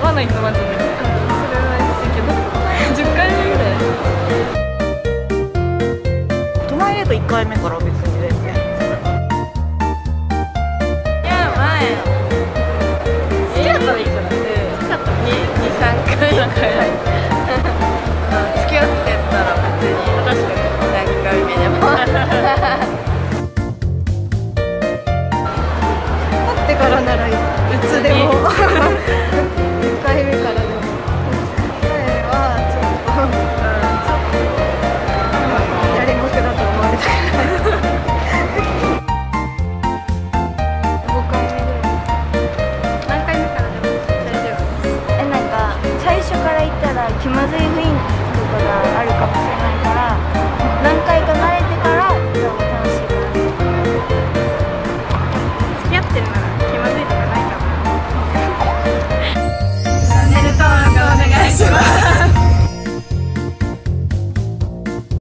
わないとまずね、それは言ってけど10回目ぐらい。 大人入れると1回目から別に全然。 いや、前好きだったらいいから。好きだったら2、3回ぐらい付き合ってたら別に確かに何回目でも会ってからならいつでも1回目からでも。前はちょっとやりもくだと思われた5回目ぐらい。 何回目からでも大丈夫。 なんか最初から行ったら気まずい雰囲